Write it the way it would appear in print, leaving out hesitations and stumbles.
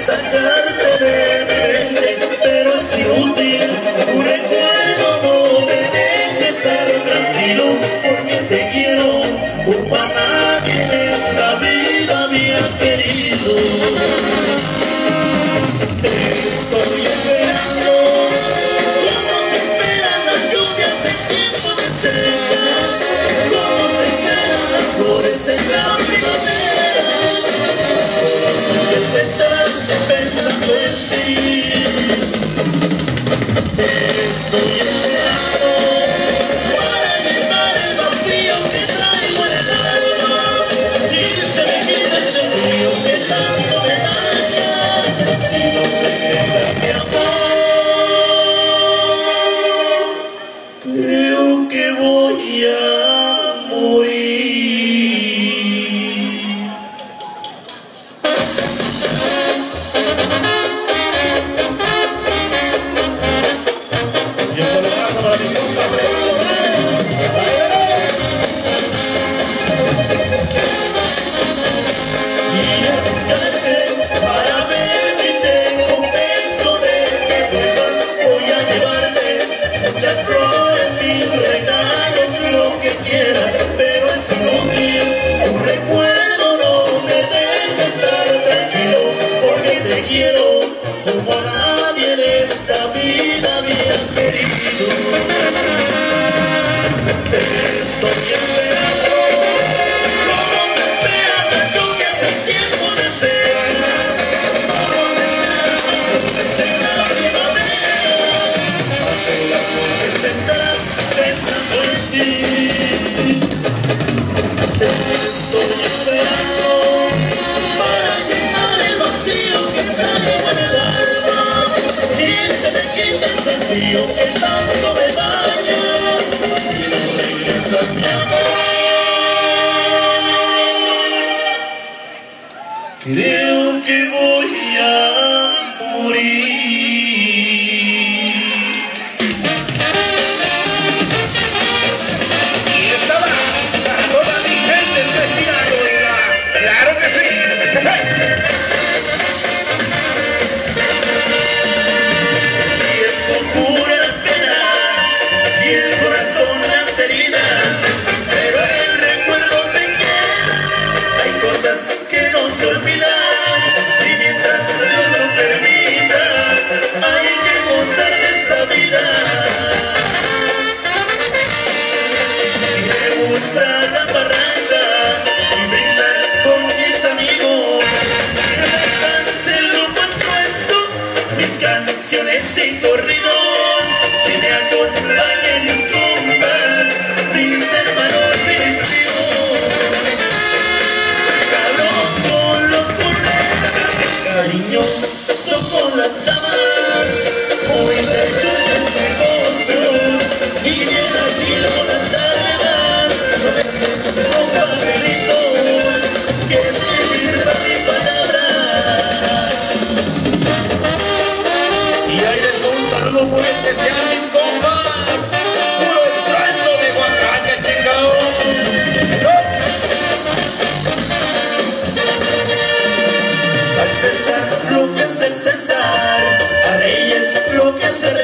sacarte de mi mente, pero es inútil, tu recuerdo no me deja estar tranquilo, porque te quiero como a nadie en esta vida me ha querido. Te estoy esperando, como se esperan las lluvias en tiempo de seca, como se esperan las flores en la primavera. Noches enteras pensando en ti. Te estoy esperando para llenar el vacío que traigo en el alma y se me quita este frío que tanto me daña. Si no regresas mi amor, creo que voy a morir. Y un solo abrazo para mi compa, y a buscarte para ver si te compenso de que vuelvas. Voy a llevarte muchas flores, mil regalos, lo que quieras, pero es inútil, tu recuerdo no me deja estar tranquilo, porque te quiero como a nadie en esta vida me ha querido. Te estoy esperando, como se esperan las lluvias en tiempo de seca, como se esperan las flores en la primavera. Paso las noches enteras pensando en ti. Te estoy esperando para llenar el vacío que traigo en el alma y se me quita este frío que tanto me daña. Si no regresas mi amor, creo que voy a morir. Y estaba para toda mi gente especial, oiga. ¡Claro que sí! Tiempo cura las penas y el corazón las heridas, pero el recuerdo se queda. Hay cosas que no se olvidan y mientras Dios lo permita, hay que gozar de esta vida. Si me gusta la parranda y brindar con mis amigos, cantante lo más suelto, mis canciones y corridos, que me acompañen mis compas, mis hermanos y mis primos. Cabrón con los colegas, cariñoso con las damas, muy hecho los negocios y bien agil con las armas, con papelitos que escribir mis palabras. Y ahí les doy un saludo muy especial a mis compas. Puro estruendo de Oaxaca, chingados. Al César lo que es del César, a Reyes lo que es de